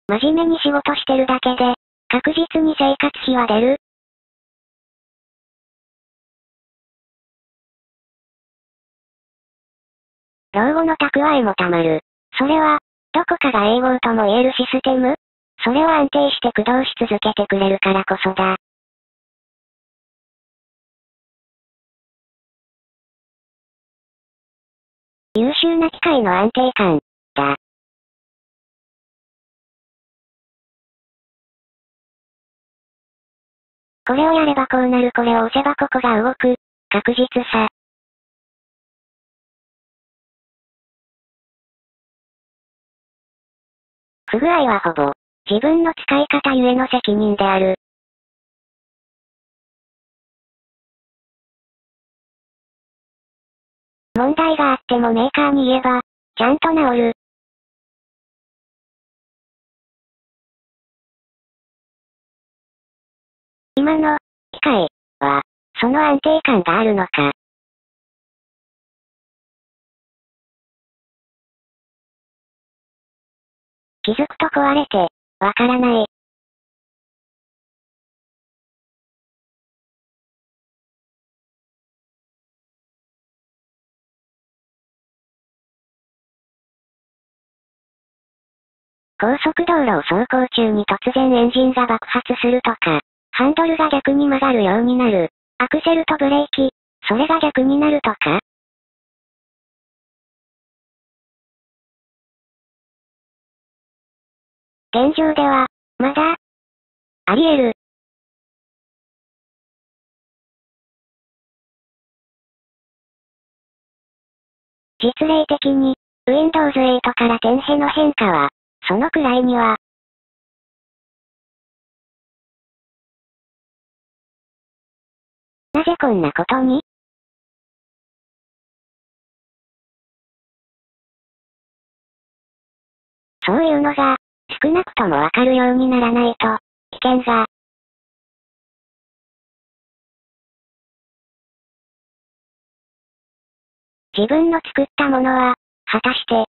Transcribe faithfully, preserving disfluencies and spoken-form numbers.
真面目に仕事してるだけで、確実に生活費は出る。老後の蓄えもたまる。それは、どこかが永劫とも言えるシステム？それを安定して駆動し続けてくれるからこそだ。優秀な機械の安定感、だ。これをやればこうなるこれを押せばここが動く。確実さ。不具合はほぼ、自分の使い方ゆえの責任である。問題があってもメーカーに言えば、ちゃんと治る。今の、機械、は、その安定感があるのか。気づくと壊れて、わからない。高速道路を走行中に突然エンジンが爆発するとか、ハンドルが逆に曲がるようになる。アクセルとブレーキ、それが逆になるとか？現状では、まだ、あり得る。実例的に、ウィンドウズエイト からテンヘの変化は、そのくらいには。なぜこんなことに？そういうのが、少なくともわかるようにならないと、危険が。自分の作ったものは、果たして、